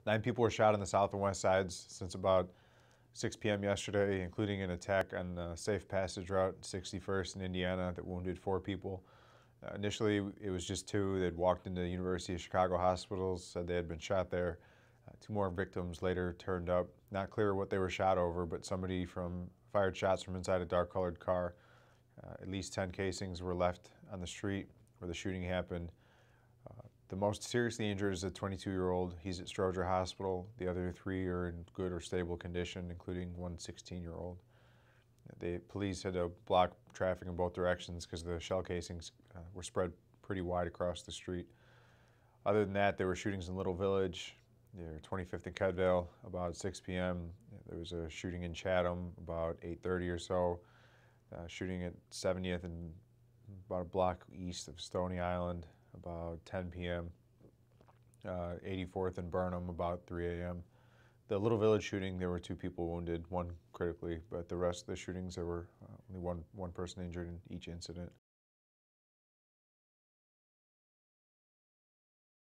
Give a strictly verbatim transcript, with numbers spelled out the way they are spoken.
Nine people were shot on the south and west sides since about six p m yesterday, including an attack on the Safe Passage Route sixty-first in Indiana that wounded four people. Uh, initially, it was just two. They'd walked into the University of Chicago hospitals, said they had been shot there. Uh, two more victims later turned up. Not clear what they were shot over, but somebody from fired shots from inside a dark-colored car. Uh, at least ten casings were left on the street where the shooting happened. Uh, the most seriously injured is a twenty-two-year-old. He's at Stroger Hospital. The other three are in good or stable condition, including one sixteen-year-old. The police had to block traffic in both directions because the shell casings uh, were spread pretty wide across the street. Other than that, there were shootings in Little Village, near twenty-fifth and Kedvale, about six p m There was a shooting in Chatham about eight thirty or so. Uh, shooting at seventieth and about a block east of Stony Island, about ten p m Uh, eighty-fourth and Burnham, about three a m The Little Village shooting, there were two people wounded, one critically, but the rest of the shootings, there were uh, only one, one person injured in each incident.